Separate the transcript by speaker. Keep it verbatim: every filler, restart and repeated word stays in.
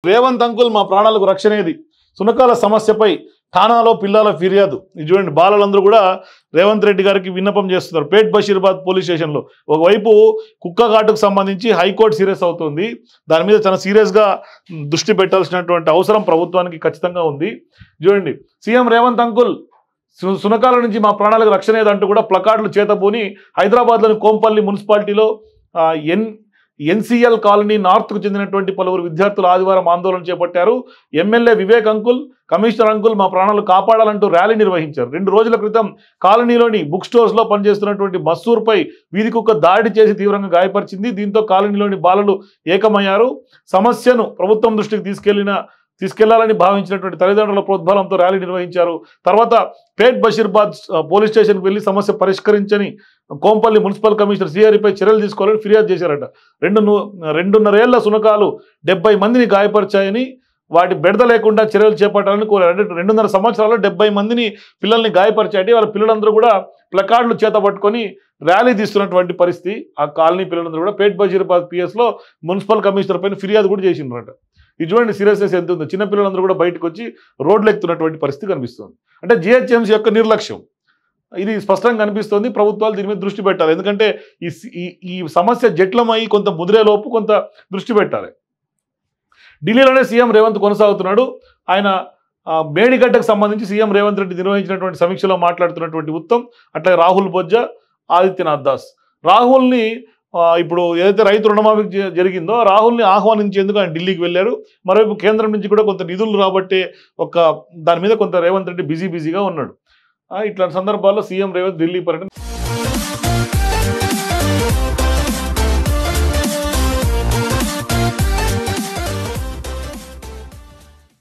Speaker 1: Revanth uncle మా ప్రాణాలకు రక్షణేది సునకాల సమస్యపై ఠానాలో పిల్లల ఫిర్యాదు. ఇది చూడండి, బాలలందరూ కూడా రేవంత్ రెడ్డి గారికి విన్నపం చేస్తున్నారు. పేట్ బషీర్బాద్ పోలీస్ స్టేషన్లో ఒకవైపు కుక్క ఘాటుకు సంబంధించి హైకోర్టు సీరియస్ అవుతుంది. దాని మీద చాలా సీరియస్గా దృష్టి పెట్టాల్సినటువంటి అవసరం ప్రభుత్వానికి ఖచ్చితంగా ఉంది. చూడండి, సీఎం రేవంత్ అంకుల్ సునకాల నుంచి మా ప్రాణాలకు రక్షణ ఏదంటూ కూడా ప్లకార్డులు చేతబూని హైదరాబాద్లోని కోంపల్లి మున్సిపాలిటీలో ఎన్ ఎన్సీఎల్ కాలనీ నార్త్కు చెందినటువంటి పలువురు విద్యార్థులు ఆదివారం ఆందోళన చేపట్టారు. MLA Vivek uncle, commissioner uncle మా ప్రాణాలు కాపాడాలంటూ ర్యాలీ నిర్వహించారు. రెండు రోజుల క్రితం కాలనీలోని బుక్ స్టోర్స్లో పనిచేస్తున్నటువంటి మసూర్పై వీధి కుక్క దాడి చేసి తీవ్రంగా గాయపరిచింది. దీంతో కాలనీలోని బాలలు ఏకమయ్యారు. సమస్యను ప్రభుత్వం దృష్టికి తీసుకెళ్లిన తీసుకెళ్లాలని భావించినటువంటి తల్లిదండ్రుల ప్రోద్బలంతో ర్యాలీ నిర్వహించారు. తర్వాత పేట్ బషీర్బాద్ పోలీస్ స్టేషన్కి వెళ్లి సమస్య పరిష్కరించని కోంపల్లి మున్సిపల్ కమిషనర్ సిఆర్పై చర్యలు తీసుకోవాలని ఫిర్యాదు చేశారట. రెండు రెండున్నరేళ్ల సునకాలు డెబ్బై మందిని గాయపరిచాయని, వాటి బెడద లేకుండా చర్యలు చేపట్టాలని కోరారు. రెండున్నర సంవత్సరాల్లో డెబ్బై మందిని పిల్లల్ని గాయపరిచాయి. వాళ్ళ పిల్లలందరూ కూడా ప్లకార్డులు చేత పట్టుకొని ర్యాలీ తీస్తున్నటువంటి పరిస్థితి. ఆ కాలనీ పిల్లలందరూ కూడా పేట్ బషీర్బాద్ పిఎస్లో మున్సిపల్ కమిషనర్ పైన ఫిర్యాదు కూడా చేసిండ్రట. ఇది చూడండి సీరియస్నెస్ ఎంత ఉందో. చిన్నపిల్లలందరూ కూడా బయటకు వచ్చి రోడ్లు ఎక్కుతున్నటువంటి పరిస్థితి కనిపిస్తుంది. అంటే జిహెచ్ఎంసీ యొక్క నిర్లక్ష్యం ఇది స్పష్టంగా కనిపిస్తుంది. ప్రభుత్వాలు దీని మీద దృష్టి పెట్టాలి. ఎందుకంటే ఈ ఈ సమస్య జట్లమై కొంత ముదిరేలోపు కొంత దృష్టి పెట్టాలి. ఢిల్లీలోనే సీఎం రేవంత్ కొనసాగుతున్నాడు. ఆయన మేడిగడ్డకు సంబంధించి సీఎం రేవంత్ రెడ్డి నిర్వహించినటువంటి సమీక్షలో మాట్లాడుతున్నటువంటి ఉత్తమ్, అట్లాగే రాహుల్ బొజ్జా, ఆదిత్యనాథ్ దాస్. రాహుల్ని ఇప్పుడు ఏదైతే రైతు రుణమాఫీ జరిగిందో రాహుల్ని ఆహ్వానించేందుకు ఆయన ఢిల్లీకి వెళ్ళారు. మరోవైపు కేంద్రం నుంచి కూడా కొంత నిధులు రాబట్టే ఒక దాని మీద కొంత రేవంత్ రెడ్డి బిజీ బిజీగా ఉన్నాడు. ఇట్లాంటి సందర్భాల్లో సీఎం రేవంత్ ఢిల్లీ పర్యటన